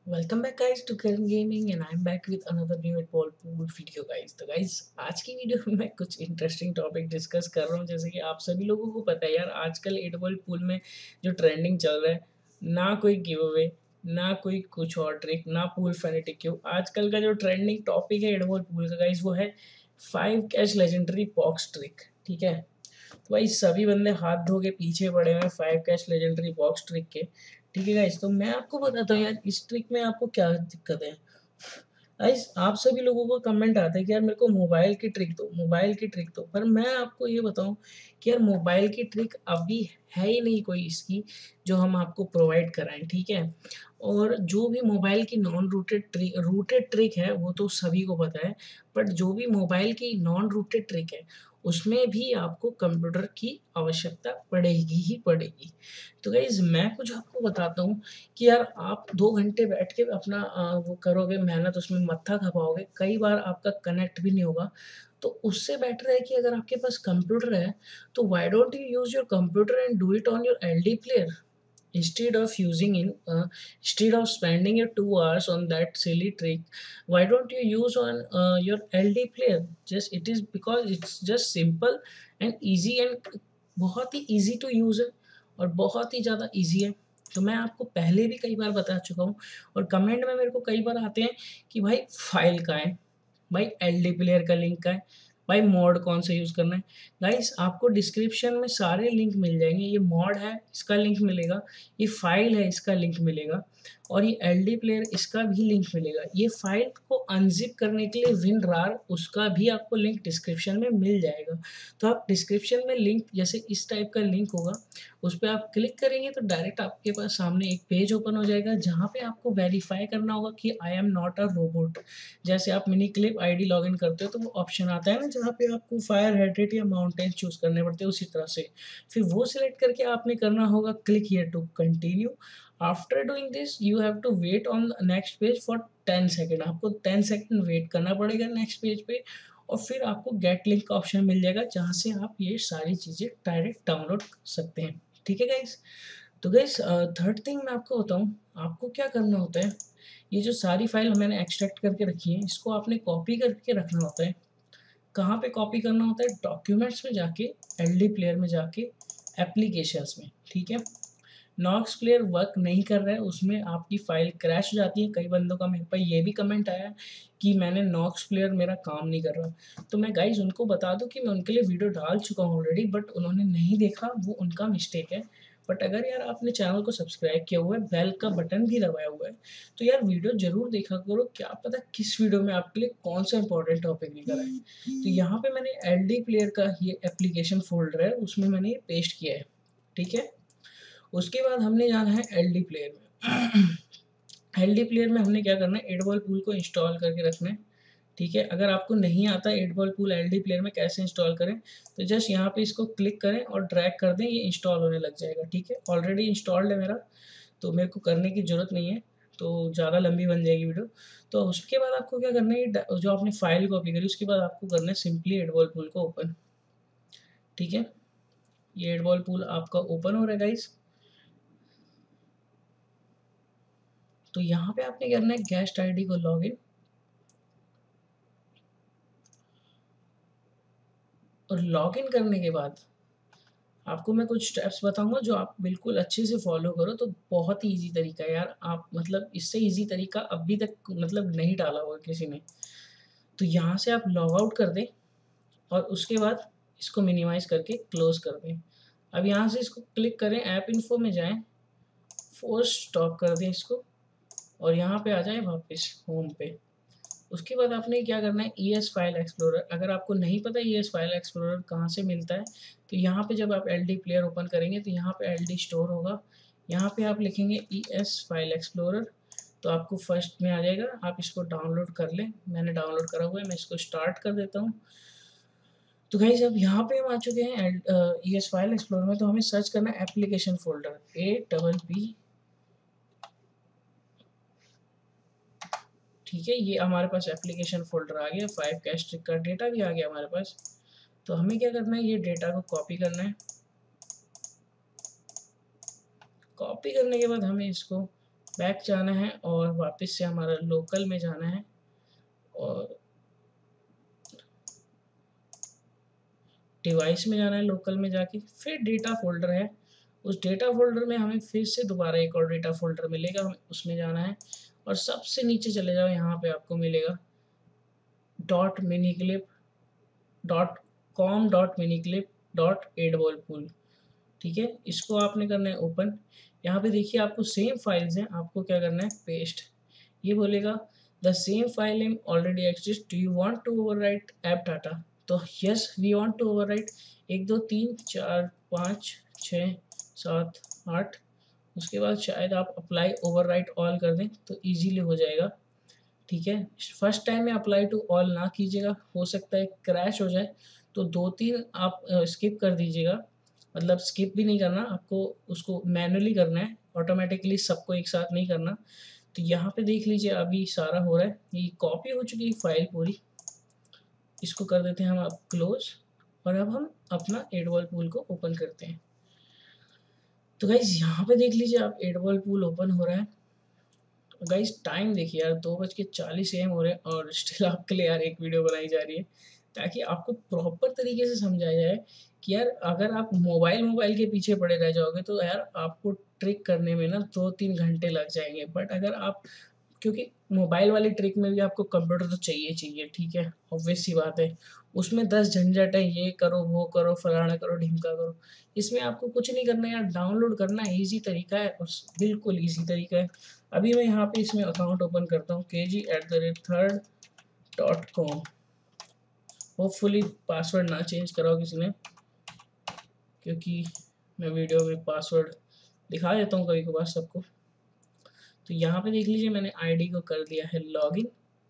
Welcome back guys to Karan gaming and I am back with another new eight ball pool video guys. तो guys आज की video में मैं कुछ interesting topic discuss कर रहा हूं। जैसे कि आप सभी लोगों को पता है यार, आजकल एट बॉल पूल में जो ट्रेंडिंग चल रहा है, ना कोई गिव अवे, ना कोई कुछ और ट्रिक, ना पूल फैनेटिक क्यों। आजकल का जो ट्रेंडिंग टॉपिक है एट बॉल पूल का गाइस, वो है 5 कैश लेजेंडरी बॉक्स ट्रिक। ठीक है, तो भाई सभी बंदे हाथ धो के पीछे पड़े हुए हैं 5 कैश लेजेंडरी बॉक्स ट्रिक के। ठीक है गाइस, तो मैं आपको बताता हूँ यार इस ट्रिक में आपको क्या दिक्कत है। गाइस आप सभी लोगों को कमेंट आता है कि यार मेरे को मोबाइल की ट्रिक दो, मोबाइल की ट्रिक दो, पर मैं आपको ये बताऊं कि यार मोबाइल की ट्रिक अभी है ही नहीं कोई इसकी जो हम आपको प्रोवाइड कराएं। ठीक है, और जो भी मोबाइल की नॉन रूटेड ट्रिक है वो तो सभी को पता है, बट जो भी मोबाइल की नॉन रूटेड ट्रिक है उसमें भी आपको कंप्यूटर की आवश्यकता पड़ेगी ही पड़ेगी। तो गाइज मैं कुछ आपको बताता हूँ कि यार आप 2 घंटे बैठ के अपना वो करोगे मेहनत, उसमें मत्था खपाओगे, कई बार आपका कनेक्ट भी नहीं होगा। तो उससे बेटर है कि अगर आपके पास कंप्यूटर है तो why don't you use your computer and do it on your LD player instead of using in instead of spending your 2 hours on that silly trick. Why don't you use on your ld player? Just it is because it's just simple and easy and बहुत ही easy to use है और बहुत ही ज़्यादा easy है। तो मैं आपको पहले भी कई बार बता चुका हूँ और कमेंट में मेरे को कई बार आते हैं कि भाई फाइल का है, भाई एलडी प्लेयर का लिंक का है, भाई मॉड कौन सा यूज़ करना है। गाइस आपको डिस्क्रिप्शन में सारे लिंक मिल जाएंगे। ये मॉड है इसका लिंक मिलेगा, ये फाइल है इसका लिंक मिलेगा, और ये एलडी प्लेयर इसका भी लिंक मिलेगा। ये फाइल को अनजिप करने के लिए विनरार उसका भी आपको लिंक डिस्क्रिप्शन में मिल जाएगा। तो आप डिस्क्रिप्शन में लिंक जैसे इस टाइप का लिंक होगा, उस पर आप क्लिक करेंगे तो डायरेक्ट आपके पास सामने एक पेज ओपन हो जाएगा जहाँ पे आपको वेरीफाई करना होगा कि I am not a robot. जैसे आप मिनी क्लिप आईडी लॉगिन करते हो तो वो ऑप्शन आता है ना जहाँ पे आपको फायर हेडेड या माउंटेन चूज करने पड़ते हैं, उसी तरह से फिर वो सिलेक्ट करके आपने करना होगा click here to continue. After doing this you have to wait on next page for 10 second. आपको 10 सेकेंड वेट करना पड़ेगा नेक्स्ट पेज पे, और फिर आपको गेट लिंक का ऑप्शन मिल जाएगा जहाँ से आप ये सारी चीज़ें डायरेक्ट डाउनलोड कर सकते हैं। ठीक है गाइस, तो गाइस थर्ड थिंग मैं आपको बताऊँ, आपको क्या करना होता है। ये जो सारी फाइल मैंने एक्सट्रैक्ट करके रखी है इसको आपने कॉपी करके रखना होता है। कहाँ पे कॉपी करना होता है, डॉक्यूमेंट्स में जाके, एलडी प्लेयर में जाके, एप्लीकेशंस में। ठीक है, नॉक्स प्लेयर वर्क नहीं कर रहा है, उसमें आपकी फाइल क्रैश हो जाती है। कई बंदों का मेरे पास ये भी कमेंट आया है कि मैंने नॉक्स प्लेयर मेरा काम नहीं कर रहा। तो मैं गाइज उनको बता दूं कि मैं उनके लिए वीडियो डाल चुका हूँ ऑलरेडी, बट उन्होंने नहीं देखा, वो उनका मिस्टेक है। बट अगर यार आपने चैनल को सब्सक्राइब किया हुआ है, बेल का बटन भी दबाया हुआ है, तो यार वीडियो जरूर देखा करो, क्या पता किस वीडियो में आपके लिए कौन सा इंपॉर्टेंट टॉपिक लेकर आए। तो यहाँ पे मैंने एलडी प्लेयर का ये एप्लीकेशन फोल्डर है उसमें मैंने ये पेस्ट किया है। ठीक है, उसके बाद हमने जाना है एलडी प्लेयर में। एलडी प्लेयर में हमने क्या करना है, 8 बॉल पूल को इंस्टॉल करके रखना है। ठीक है, अगर आपको नहीं आता 8 बॉल पूल एलडी प्लेयर में कैसे इंस्टॉल करें, तो जस्ट यहाँ पे इसको क्लिक करें और ड्रैग कर दें, ये इंस्टॉल होने लग जाएगा। ठीक है, ऑलरेडी इंस्टॉल्ड है मेरा, तो मेरे को करने की ज़रूरत नहीं है, तो ज़्यादा लंबी बन जाएगी वीडियो। तो उसके बाद आपको क्या करना है, जो आपने फाइल कॉपी करी उसके बाद आपको करना है सिंपली 8 बॉल पूल को ओपन। ठीक है, ये 8 बॉल पूल आपका ओपन हो रहा है गाइस। तो यहाँ पे आपने करना है गेस्ट आईडी को लॉगिन, और लॉगिन करने के बाद आपको मैं कुछ स्टेप्स बताऊंगा जो आप बिल्कुल अच्छे से फॉलो करो। तो बहुत ही इजी तरीका है यार, आप मतलब इससे इजी तरीका अभी तक मतलब नहीं डाला होगा किसी ने। तो यहाँ से आप लॉग आउट कर दें और उसके बाद इसको मिनिमाइज करके क्लोज कर दें। अब यहाँ से इसको क्लिक करें, ऐप इन्फो में जाएं, फोर्स स्टॉप कर दें इसको, और यहाँ पे आ जाएं वापस होम पे। उसके बाद आपने क्या करना है, ES फाइल एक्सप्लोरर। अगर आपको नहीं पता ES फाइल एक्सप्लोरर कहाँ से मिलता है, तो यहाँ पे जब आप LD प्लेयर ओपन करेंगे तो यहाँ पे LD स्टोर होगा, यहाँ पे आप लिखेंगे ES फाइल एक्सप्लोरर, तो आपको फर्स्ट में आ जाएगा। आप इसको डाउनलोड कर लें, मैंने डाउनलोड करा हुआ है, मैं इसको स्टार्ट कर देता हूँ। तो गाइस अब यहाँ पे हम आ चुके हैं ES फाइल एक्सप्लोरर में। तो हमें सर्च करना है एप्लीकेशन फोल्डर APP। ठीक है, ये हमारे पास एप्लीकेशन फोल्डर आ गया, 5 कैश ट्रिक का डेटा भी आ गया हमारे पास। तो हमें क्या करना है, ये डेटा को कॉपी करना है। कॉपी करने के बाद हमें इसको बैक जाना है और वापस से हमारा लोकल में जाना है और डिवाइस में जाना है, लोकल में जाके फिर डेटा फोल्डर है, उस डेटा फोल्डर में हमें फिर से दोबारा एक और डेटा फोल्डर मिलेगा, हमें उसमें जाना है और सबसे नीचे चले जाओ, यहाँ पे आपको मिलेगा dot mini clip dot com dot mini clip dot eight ball pool. ठीक है, इसको आपने करना है ओपन। यहाँ पे देखिए आपको सेम फाइल्स हैं, आपको क्या करना है पेस्ट। ये बोलेगा the same file name already exist, do you want to overwrite app data. तो yes we want to overwrite 1 2 3 4 5 6 7 8। उसके बाद शायद आप अप्लाई ओवरराइट ऑल कर दें तो इजीली हो जाएगा। ठीक है, फर्स्ट टाइम में अप्लाई टू ऑल ना कीजिएगा, हो सकता है क्रैश हो जाए, तो 2-3 आप स्किप कर दीजिएगा। मतलब स्किप भी नहीं करना, आपको उसको मैनुअली करना है, ऑटोमेटिकली सबको एक साथ नहीं करना। तो यहाँ पे देख लीजिए अभी सारा हो रहा है, ये कॉपी हो चुकी है फाइल पूरी। इसको कर देते हैं हम अब क्लोज और अब हम अपना एट बॉल पूल को ओपन करते हैं। तो गाइज यहाँ पे देख लीजिए आप एट बॉल पूल ओपन हो रहा है। गाइज टाइम देखिए यार 2:40 AM हो रहे हैं और स्टिल आपके लिए यार एक वीडियो बनाई जा रही है ताकि आपको प्रॉपर तरीके से समझाया जाए कि यार अगर आप मोबाइल के पीछे पड़े रह जाओगे तो यार आपको ट्रिक करने में ना 2-3 घंटे लग जाएंगे। बट अगर आप, क्योंकि मोबाइल वाली ट्रिक में भी आपको कंप्यूटर तो चाहिए चाहिए, ठीक है, ऑब्वियस सी बात है। उसमें 10 झंझट है, ये करो वो करो फलाना करो ढिमका करो। इसमें आपको कुछ नहीं करना है यार, डाउनलोड करना ईजी तरीका है और बिल्कुल ईजी तरीका है। अभी मैं यहाँ पे इसमें अकाउंट ओपन करता हूँ kg@3rd.com। होपफुली पासवर्ड ना चेंज कराओ किसी ने, क्योंकि मैं वीडियो में पासवर्ड दिखा देता हूँ कभी कभार सबको। तो यहाँ पे देख लीजिए मैंने आईडी को कर दिया है लॉगिन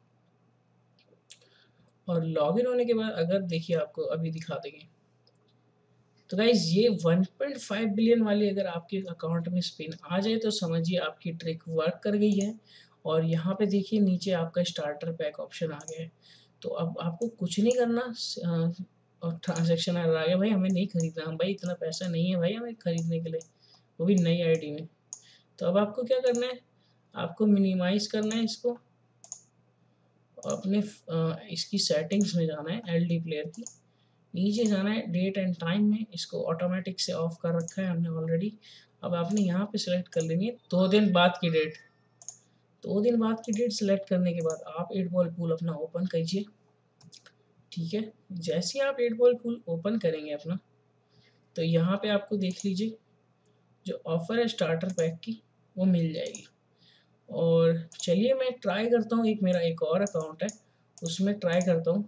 और लॉगिन होने के बाद अगर देखिए आपको अभी दिखा देंगे तो गाइज ये 1.5 बिलियन वाली अगर आपके अकाउंट में स्पिन आ जाए तो समझिए आपकी ट्रिक वर्क कर गई है। और यहाँ पे देखिए नीचे आपका स्टार्टर पैक ऑप्शन आ गया है। तो अब आपको कुछ नहीं करना और ट्रांजेक्शन आ गया, भाई हमें नहीं खरीदना, हम भाई इतना पैसा नहीं है भाई हमें खरीदने के लिए, वो भी नई आईडी में। तो अब आपको क्या करना है, आपको मिनिमाइज करना है इसको, अपने इसकी सेटिंग्स में जाना है एलडी प्लेयर की, नीचे जाना है डेट एंड टाइम में, इसको ऑटोमेटिक से ऑफ कर रखा है हमने ऑलरेडी। अब आपने यहाँ पे सिलेक्ट कर लेनी है 2 दिन बाद की डेट। 2 दिन बाद की डेट सिलेक्ट करने के बाद आप एट बॉल पूल अपना ओपन कीजिए। ठीक है, जैसे ही आप एट बॉल पूल ओपन करेंगे अपना, तो यहाँ पे आपको देख लीजिए जो ऑफर है स्टार्टर पैक की वो मिल जाएगी। और चलिए मैं ट्राई करता हूँ, एक मेरा एक और अकाउंट है उसमें ट्राई करता हूँ।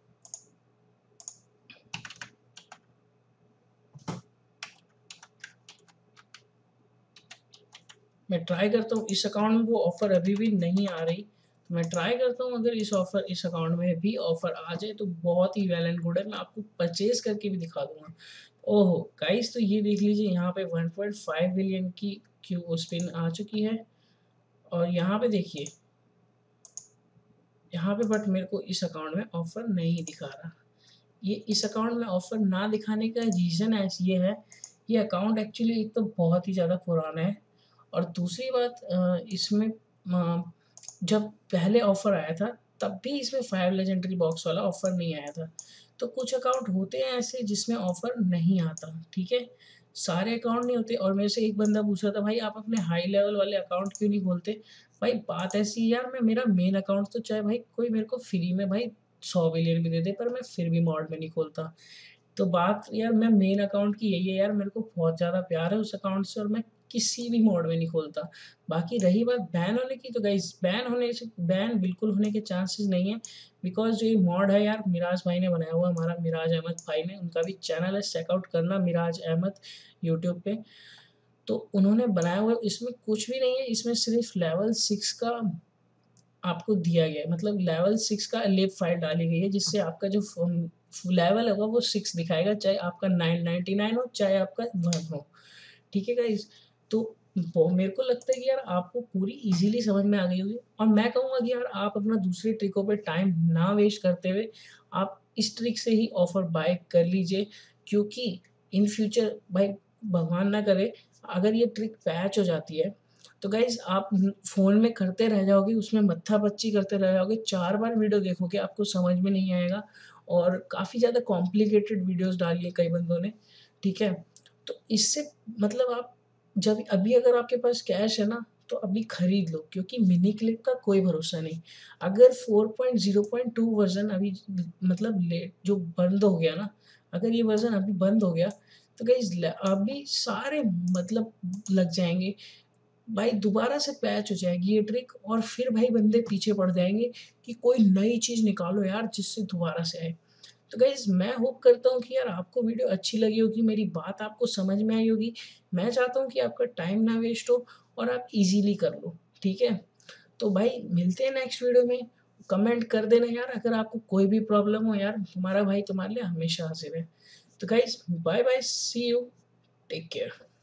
मैं ट्राई करता हूँ इस अकाउंट में वो ऑफ़र अभी भी नहीं आ रही, तो मैं ट्राई करता हूँ अगर इस अकाउंट में भी ऑफ़र आ जाए तो बहुत ही वेल एंड गुड है, मैं आपको परचेज करके भी दिखा दूंगा। ओहो गाइस, तो ये देख लीजिए यहाँ पे 1.5 बिलियन की क्यू स्पिन आ चुकी है। और यहाँ पे देखिए, यहाँ पे बट मेरे को इस अकाउंट में ऑफ़र नहीं दिखा रहा। ये इस अकाउंट में ऑफ़र ना दिखाने का रीज़न ये है, ये अकाउंट एक्चुअली एक तो बहुत ही ज़्यादा पुराना है और दूसरी बात इसमें जब पहले ऑफ़र आया था तब भी इसमें 5 लेजेंडरी बॉक्स वाला ऑफ़र नहीं आया था। तो कुछ अकाउंट होते हैं ऐसे जिसमें ऑफ़र नहीं आता, ठीक है, सारे अकाउंट नहीं होते। और मेरे से एक बंदा पूछ रहा था भाई आप अपने हाई लेवल वाले अकाउंट क्यों नहीं खोलते। भाई बात ऐसी है यार, मैं मेरा मेन अकाउंट तो चाहे भाई कोई मेरे को फ्री में भाई 100 बिलियन भी दे दे पर मैं फिर भी मॉड में नहीं खोलता। तो बात यार मैं मेन अकाउंट की यही है यार, मेरे को बहुत ज़्यादा प्यार है उस अकाउंट से और मैं किसी भी मोड में नहीं खोलता। बाकी रही बात बैन होने की, तो गाइस बैन बिल्कुल होने के चांसेस नहीं है, बिकॉज़ जो ये मॉड है यार मिराज भाई ने बनाया हुआ, हमारा मिराज अहमद भाई ने, उनका भी चैनल है चेकआउट करना मिराज अहमद यूट्यूब पे। तो उन्होंने बनाया हुआ, इसमें कुछ भी नहीं है, इसमें सिर्फ लेवल 6 का आपको दिया गया है, मतलब लेवल 6 का लिब फाइल डाली गई है जिससे आपका जो लेवल होगा वो 6 दिखाएगा, चाहे आपका 999 हो चाहे आपका 1 हो। ठीक है गाइस, तो वो मेरे को लगता है कि यार आपको पूरी इजीली समझ में आ गई होगी और मैं कहूँगा कि यार आप अपना दूसरे ट्रिकों पे टाइम ना वेस्ट करते हुए आप इस ट्रिक से ही ऑफर बाय कर लीजिए, क्योंकि इन फ्यूचर भाई भगवान ना करे अगर ये ट्रिक पैच हो जाती है तो गाइज़ आप फ़ोन में करते रह जाओगे, उसमें मत्था-पच्ची करते रह जाओगे, 4 बार वीडियो देखोगे, आपको समझ में नहीं आएगा और काफ़ी ज़्यादा कॉम्प्लिकेटेड वीडियोज़ डाली है कई बंदों ने, ठीक है? तो इससे मतलब आप जब अभी अगर आपके पास कैश है ना, तो अभी खरीद लो क्योंकि मिनी क्लिप का कोई भरोसा नहीं। अगर 4.0.2 वर्ज़न अभी मतलब ले जो बंद हो गया ना, अगर ये वर्ज़न अभी बंद हो गया, तो गाइज़ ल अभी सारे मतलब लग जाएँगे। भाई दोबारा से पैच हो जाएगी ये ट्रिक और फिर भाई बंदे पीछे पड़ जाएँगे कि कोई नई चीज़ निकालो यार जिससे दोबारा से आए। तो गाइज़ मैं होप करता हूँ कि यार आपको वीडियो अच्छी लगी होगी, मेरी बात आपको समझ में आई होगी। मैं चाहता हूँ कि आपका टाइम ना वेस्ट हो और आप ईज़िली कर लो, ठीक है? तो भाई मिलते हैं नेक्स्ट वीडियो में। कमेंट कर देना यार अगर आपको कोई भी प्रॉब्लम हो यार, हमारा भाई तुम्हारे लिए हमेशा हाज़िर है। तो guys bye bye, see you, take care.